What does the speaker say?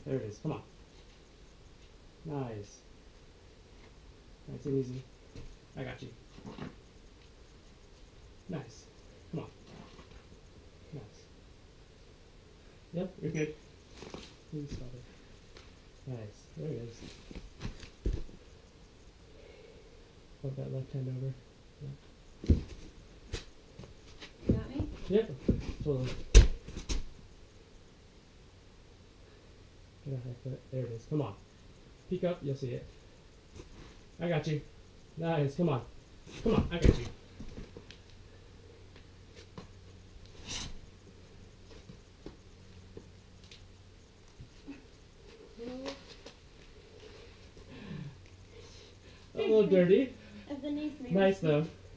There it is. Come on. Nice. Nice and easy. I got you. Nice. Come on. Nice. Yep, you're good. Please stop it. Nice. There it is. Flip that left hand over. Yep. You got me? Yep. Totally. Get a high foot. There it is. Come on. Peek up. You'll see it. I got you. Nice. Come on. Come on. I got you. A little dirty. As the niece made Nice though.